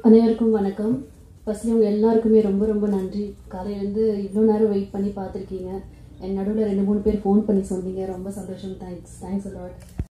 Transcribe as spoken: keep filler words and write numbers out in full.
அனைவருக்கும் வணக்கம். ஃபர்ஸ்ட்லி உங்கள் எல்லாருக்குமே ரொம்ப ரொம்ப நன்றி. காலையிலேருந்து இவ்வளோ நேரம் வெயிட் பண்ணி பார்த்துருக்கீங்க. என் நடுவில் ரெண்டு மூணு பேர் ஃபோன் பண்ணி சொன்னீங்க. ரொம்ப சந்தோஷம். Thanks thanks a lot.